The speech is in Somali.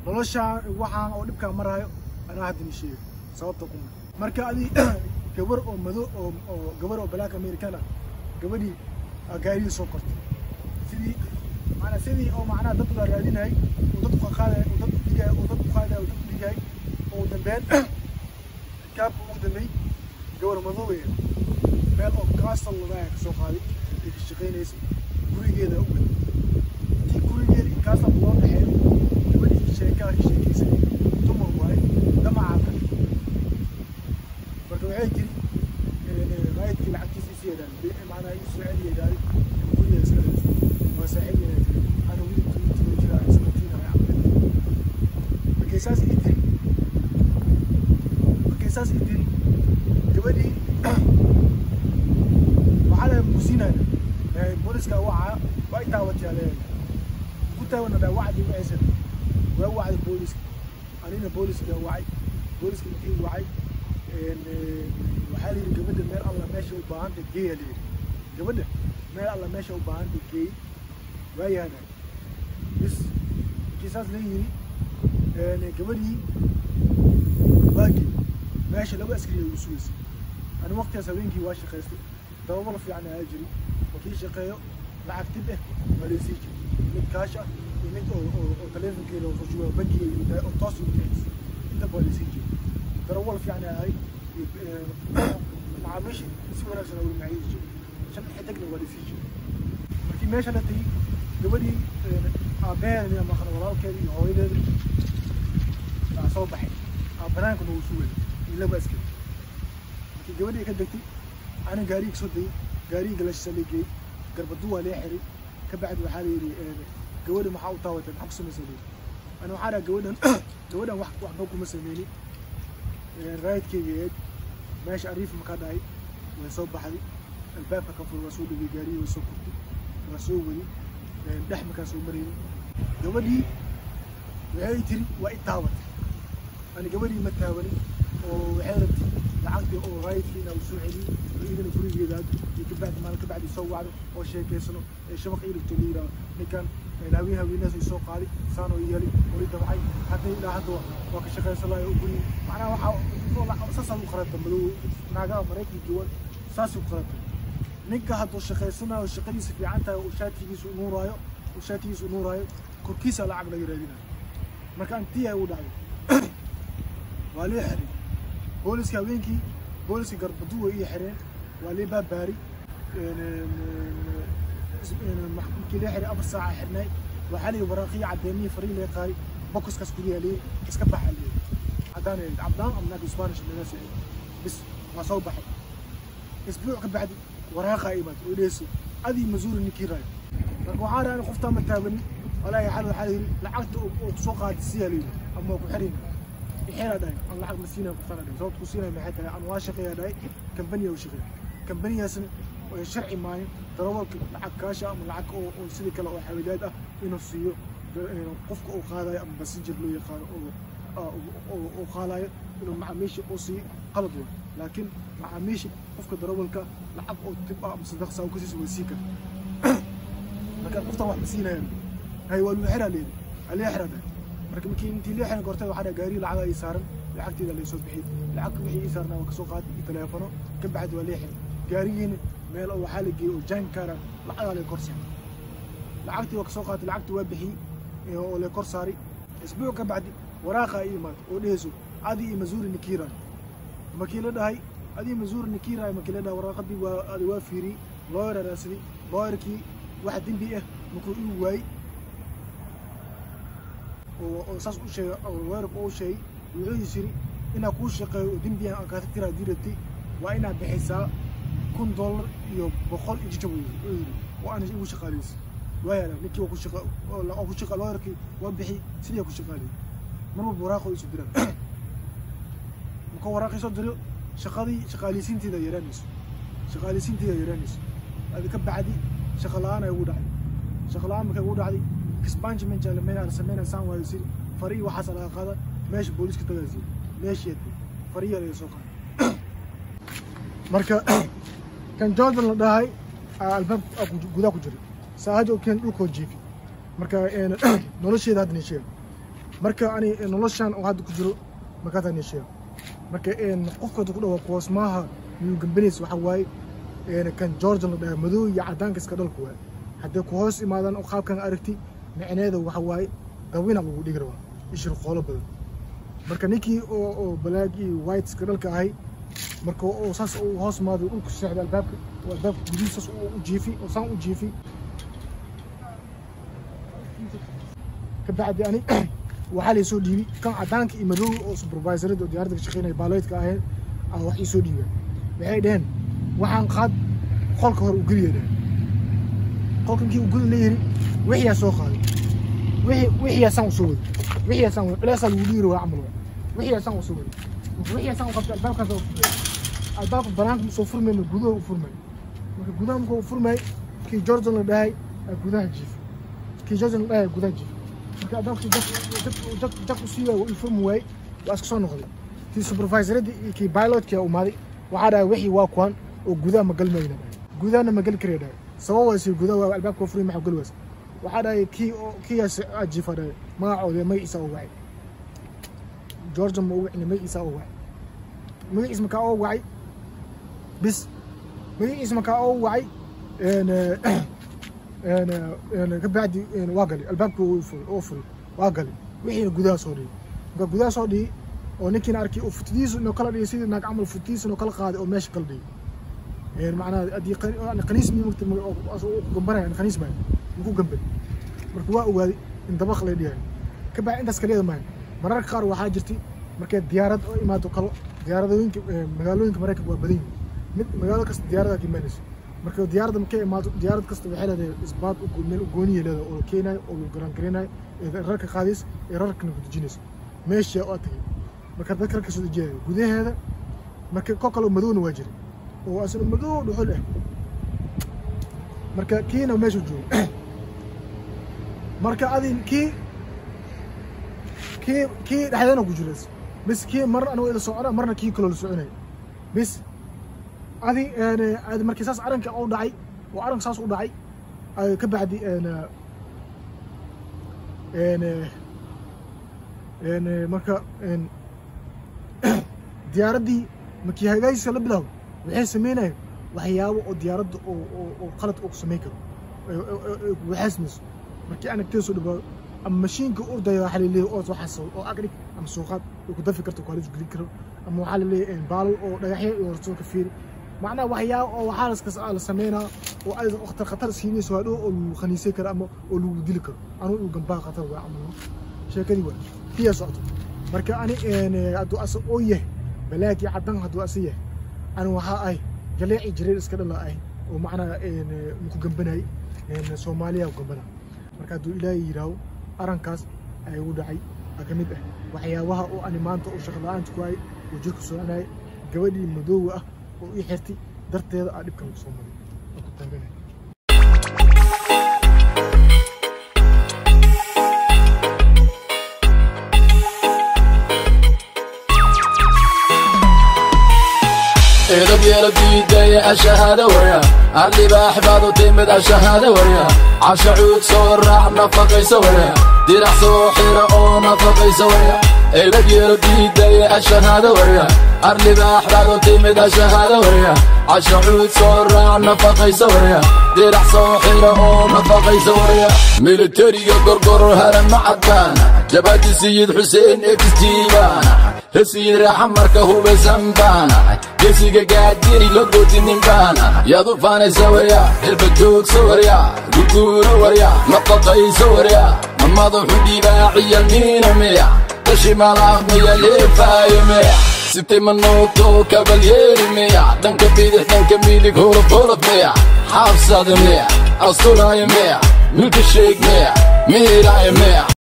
noloshaan waxaan oo dhibka marayo ana hadin sheeg sababta kuma marka adi gabar oo mado oo gabar oo black american ah gabadhi gaari soo kortay sidii oo macna dad la raadinay oo dad qaaday oo dad digay oo dad qaaday oo dad digay oo dambeed kaab oo dambeey gabar mado weey meel oo kaasal laga soo qaaday ee ka shaqeynaysa gurigeeda u gurigeeda kaasal loo dhaxeeyo gabadhi sheekaysa dumar waay damaca marka waxay jiri raayidkii lacagtiisa siiyadaan macna ay soo celiyay gurigeeda iska وساعدني أنا ولد تجرا سنتين يا عم بكيساس إدري قبلي وعلى مسينا بوليس كوعة وقتها وجهه قلت له أنا وعد وعسل ووعد البوليس علينا بوليس كوعي بوليس كتير وعي وحالي قبل المال الله ماشي وباند الجي اللي قبل مال الله ماشي وباند الجي ويا أنا بس كيساس لي قبلي باقي ماشي لو أسكري وسويس أنا وقتها سوينكي واش خيستي دور في عنا أجري وكل شقيه لعب تبه ماليزيك متكاشة يمد أو تلفون كيلو وشو بنكي أو تصل تحس أنت ماليزيك دور في عنا هاي مع مش اسمه نفسه أول معيش عشان حدقنا ماليزيك لكن ماشي أنا تي قبلي أبان من ما خلوا وراء كذي هو يدري صوبحي أبنان كانوا وصول إلا بس كده لكن قبلي كدكتي أنا قاريك صدي قاري قلش سليكي قربتوها ليه حري كبعد وحالي قولي محاو طاوة حبس مسلي أنا وحالي قولي واحد بوكو مسلميني رايت كيجيت ماشي عريف مكاداي ويصوب حالي الباب كان في الرسول اللي قاري ويصوب الرسول ولي دحم كان سو مريني قولي وعيتري وإتاوت أنا قولي متاولي وحيرتي لعقدي أو رايت فينا وسوعلي وإذا نقولي جداد يكبعد ما نكبعد يسوع أو شيء كيسنو شبك إيلك تليرا نكان لاويها والناس يسوق علي صانو يالي وريد معي حتى إلى هذا وقت شغال صلاة يقولي معناه وحاو والله أساسا مخرطة ملو ناقا مريكي جوال ساسو مخرطة نكا هذا الشغال سنة والشغال في عنتها وشاتي يسوع نورايو وشاتي يسوع نورايو كركيسة العقل يرادينا مكان تيا وداي وليه حري بوليس كوينكي بوليس قربتوه إيه حرين وليه باب باري محكوم كده حري أبو ساعة حرناي وحالي وراقي عدني فريق لي قاري بوكس كسكولي ليه كسكبح عليه عداني عبدان أم نادي سبانش الناس بس ما صوب بحر أسبوع بعد وراقة إيمات وليسو هذه مزور النكيراي وعارة أنا خفتها متابني ولا يحلو حالي لعقت وسوق هذه السيالي أما وحرين الحين هذا الله حق مسينا وفرنا صوت كوسينا من حتى أنا واشق يا داي كمبنية وشغل كمبنية سن شرعي ماي تروى لعق كاشة من لعق أو سلك له حوادث إنه سيو قفك أو خالاي أم بس يجيب له يخال أو خالاي إنه مع ميش أوصي قلبه لكن مع ميش قفك دروالك لعق أو تبقى مصدق ساو كسيس وسيكة لكن قفت واحد مسينا هاي والمحرة ليه عليه حرده marka markii intii leexan gortay waxa gaari lacag ay saaran lacagteeda la soo bixiyay lacag wixii saarna waa ka soo qaatay telefono ka bacad waa leexin gaarigiina meel oo waxa la geeyo jaan kara lacag la korsan lacagtii waa ka soo qaatay lacagtii waa bixiyay oo la kor saari isbuuc ka bacdi waraaqa ay imaad oo dheeso adi mazuuri nikira markii la dhahay adi mazuuri nikira markii la dhahay waraaqadii waa adi waa fiiri lawyer raasidi lawyerkii waxa dambi ah markuu uu waay وأساس شيء أو وارب أو شيء ويعيش يصير إن أكون شقي ودمبي أنا كاتيرا ديرتي وأنا بحساب $1 يو بخل يجي جوي وأنا أقول شقاليس ويا نكى أكون شقا ولا أكون شقا لاركي وبحي سيدي أكون شقالي منو براخو يصدر مكو براخو يصدر شقاليسين تدا يرانيس شقاليسين تدا يرانيس هذا كبعدي شقلان يقول علي شقلان مكيقول علي كسبانج من جال مينا سمينا سان ويصير فريق وحصل على هذا ماشي بوليس كتغازي ماشي يدي فريق اللي يسوق marka kan Jordan la dhahay albaab gudaha ku jiray saajo kan dhulko jiifi marka nolosheeda hadna sheeg marka ani noloshan oo hadda ku jiro marka tan yeeshay marka qofka ku dhaw qoos maaha new companies waxa way kan George la dhahay madow iyo cadaanka iska dhalku waa hadda ku hoos imaadan oo qaabkan aragti macneedu waxa way dawina lagu dhigi rabo ishir qoolo badan marka ninkii oo black iyo white iska dhalka ahay marka oo saas oo hoos maado dhulku seexda albaabka gudihiisa oo jiifi oo saan u jiifi ka bacdi ani waxa la soo dhiibay kan cadaanka iyo madow oo supervisorada diyaaradda ka shaqeynay baaloydka ahayd wax ii soo dhiibay waxay dhaheen waxaan qaad qolka hor u geliyeeday qolkankii u geli leeyay wixii soo qaaday wixii saan u soo waday wixii saan culays lagu dhiiro waa amal wixii saan u soo waday wixii saan u qabtay albaabka banaanka soo furmay gudaha u furmay marka gudaha u furmay kii Jordan la dhahay gudaha jiif kii Jordan la dhahay gudaha jiif marka albaabka dad usiiyo u furmay waa iska soo noqday kii supervisorada iyo kii pilotka u maaday waxa dhahay wixii waa kuwan oo gudaha ma galmayna gudahana ma gal kareeday sabab ay gudaha albaabka furmay ma galwaas waxa dhahay kii ajiifaday magacooda Magciisa oo wacay Jordan ma wacay Magciisa oo wacay Magciisa ma ka oo wacay بس مي اسمه كاو وعي انا كبعدي واقلي الباب اوفر واقلي وحي غدا سودي غدا سودي oo ninkin arkay oo futdiis inuu kala dhigay sidii naag amal futdiis inuu kala qaaday oo meesha kala dhigay macnaheedu adii qaniis mi mugtay oo gombarayaan qaniis ma ugu gambay markuu waa ogaaday in dabaq la dhigay ka baa intaas kaliya ma marar qaar waxa jirtay markay diyaarad oo imaado kala diyaaradooyinka magaalooyinka Mareykanka waa badan mid magaalo kasta diyaarada ka imanayso marka diyaarada markay imaado diyaarad kasta waxay leedahay isbaad u meel gooniye leedahay oo keenay oo garan gareenay rarka qaadis rarkana ku dejinayso meesha oo tagay marka dadka ka soo jeeday gudaheeda marka kokolo madowna waa jiray oo asal madow dhuxul ah marka kiina meesha joogo marka adin kii dhaxdana ku jiray bas kii mar anu ila socona marna kii kale la soconay bas adi markii saas aranka oo dhacay oo aranka saas u dhacay ay ka bacdi marka diyaaradii markii hagaajisa la bilaw waxay sameeyeen waxyaabo oo diyaaradda oo qalad oo sameey karo waxaasniso markii aan agteeso dhabo ama mashiinka ordaya waxa leeyahay oo waxaas oo agri ama suuqad ku dafi karto kaalid geli karo ama waxa leeyahay baal oo dhagaxyo iyo rasuul ka fiir macna waxyaabo oo waxaas ka la sameeyna oo ay waqti khatar siinayso waa oo lagu khaniisay karo ama oo lagu dili karo anu u gambaa khatar waa amal sheekadii waa fiya socdo marka ani adu asoo oo yahay balaaki cadan hadu asiye ana waxa ay jaleeci jireer iska dhala ay oo macna ku gambanay Soomaaliya u gambana marka adu Ilaahay yiraaw arankaas ay u dhacay kamid ah waxyaabaha oo ani maanta oo shaqo la'aanta ku ay oo jirku soconay gabadhii madow ah oo ii xirtay darteeda aan dhibkan soo maray ku taaganay إذا بيردي داي الشهادة وريا اللي بأحباط وتمد الشهادة وريا عشعود صور راح نفقي سوريا دي راح صوحيرة أو نفقي سوريا إذا بيردي داي الشهادة وريا اللي بأحباط وتمد الشهادة وريا عشعود صور راح نفقي سوريا دي راح صوحيرة أو نفقي سوريا ميلتري قرقر هرم معدانا جبهة السيد حسين اكستيبانا السيد راح مركه هو بزنبانا جسيقة قاديري لقوتي نمبانا يا ضفاني سوريا البتوك سوريا قلقورة وريا نقطعي سوريا مماضو حدي باعي المين وميا تشي ملاق ميا لفاي ميا سبتي من نوتو كاباليري ميا دنك بيدح دنك ميلك هورب ميا حافظة ميا أسطوراي ميا ملك الشيك ميا ميراي ميا